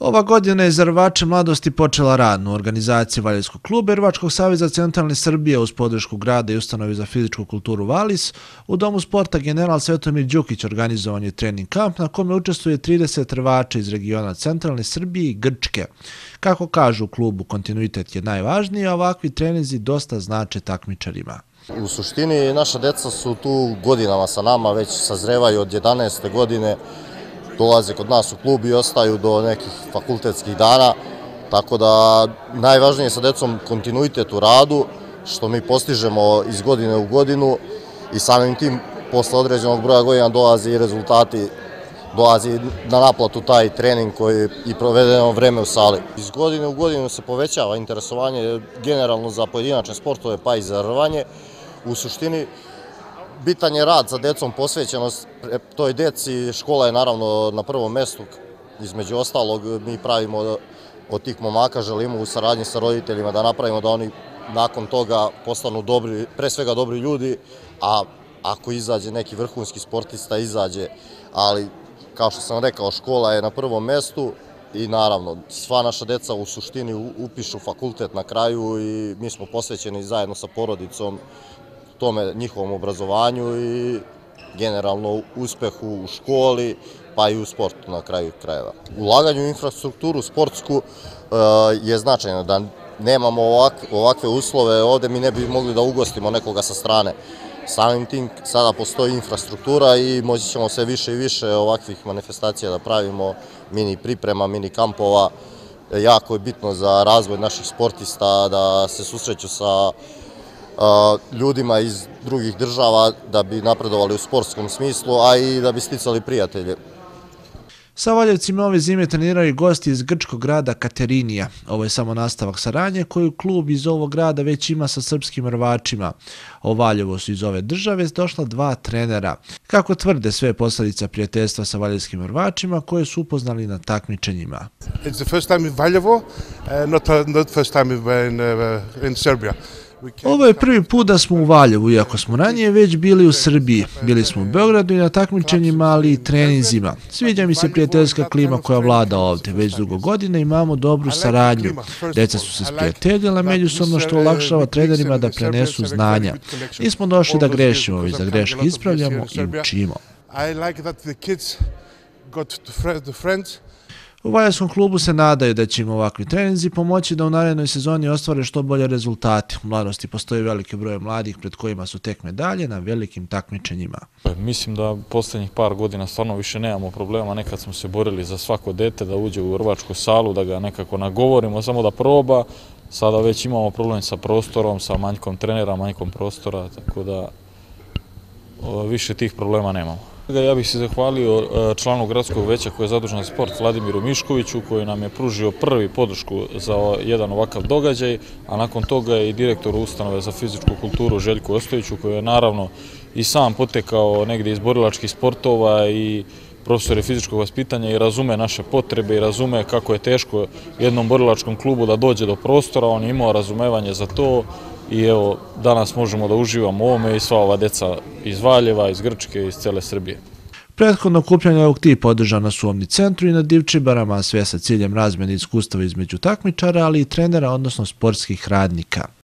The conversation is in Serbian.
Ova godina je za rvače mladosti počela rano. U organizaciji Valjevskog kluba i Rvačkog saveza Centralne Srbije uz podršku grada i ustanovi za fizičku kulturu Valis, u Domu sporta General Svetomir Đukić organizovan je trening kamp na kome učestvuje 30 rvača iz regiona Centralne Srbije i Grčke. Kako kažu u klubu, kontinuitet je najvažniji, a ovakvi treninzi dosta znače takmičarima. U suštini naša deca su tu godinama sa nama, već sazrevaju od 11. godine, dolaze kod nas u klub i ostaju do nekih fakultetskih dana, tako da najvažnije je sa decom kontinuitet u radu, što mi postižemo iz godine u godinu i samim tim posle određenog broja godina dolazi i rezultati, dolazi na naplatu taj trening koji i provedeno vreme u sali. Iz godine u godinu se povećava interesovanje generalno za pojedinačne sportove pa i za rvanje. U suštini bitan je rad sa decom, posvećenost toj deci, škola je naravno na prvom mestu, između ostalog mi pravimo od tih momaka, želimo u saradnji sa roditeljima da napravimo da oni nakon toga postanu dobri, pre svega dobri ljudi, a ako izađe neki vrhunski sportista, izađe, ali kao što sam rekao, škola je na prvom mestu i naravno sva naša deca u suštini upišu fakultet na kraju i mi smo posvećeni zajedno sa porodicom tome njihovom obrazovanju i generalno uspehu u školi pa i u sportu na kraju krajeva. Ulaganje u infrastrukturu sportsku je značajno, da nemamo ovakve uslove, ovde mi ne bi mogli da ugostimo nekoga sa strane. Samim tim sada postoji infrastruktura i moći ćemo sve više i više ovakvih manifestacija da pravimo, mini priprema, mini kampova. Jako je bitno za razvoj naših sportista da se susreću sa ljudima iz drugih država da bi napredovali u sportskom smislu, a i da bi sticali prijatelje. Sa Valjevcima ove zime treniraju i gosti iz grčkog grada Katerinija. Ovo je samo nastavak saradnje koju klub iz ovog grada već ima sa srpskim rvačima. U Valjevo su iz ove države došla 2 trenera. Kako tvrde, sve je posljedica prijateljstva sa valjevskim rvačima koje su upoznali na takmičenjima. It's the first time in Valjevo, not first time in Serbia. Ovo je prvi put da smo u Valjevu, iako smo ranije već bili u Srbiji. Bili smo u Beogradu i na takmičenjima, ali i treninzima. Sviđa mi se prijateljska klima koja vlada ovdje. Već dugo godina imamo dobru saradnju. Deca su se sprijateljila međusobno, što olakšava trenerima da prenesu znanja. Nismo došli da grešimo, već da greške ispravljamo i učimo. U Valjevskom klubu se nadaju da će im ovakvi treninzi pomoći da u narednoj sezoni ostvare što bolje rezultate. U mladosti postoji veliki broj mladih pred kojima su tek medalje na velikim takmičenjima. Mislim da posljednjih par godina stvarno više nemamo problema. Nekad smo se borili za svako dete da uđe u rvačku salu, da ga nekako nagovorimo, samo da proba. Sada već imamo problem sa prostorom, sa manjkom trenera, manjkom prostora, tako da više tih problema nemamo. Ja bih se zahvalio članu gradskog veća koji je zadužen za sport Vladimiru Miškoviću, koji nam je pružio prvi podršku za jedan ovakav događaj, a nakon toga i direktor ustanove za fizičku kulturu Željku Ostojiću, koji je naravno i sam potekao negdje iz borilačkih sportova i profesor je fizičkog vaspitanja i razume naše potrebe i razume kako je teško jednom borilačkom klubu da dođe do prostora. On je imao razumevanje za to i evo, danas možemo da uživamo u ovome i sva ova deca iz Valjeva, iz Grčke, iz cele Srbije. Prethodno okupljanje ovog tipa održana su u Omni centru i na Divčibarama, sve sa ciljem razmjene iskustava između takmičara, ali i trenera, odnosno sportskih radnika.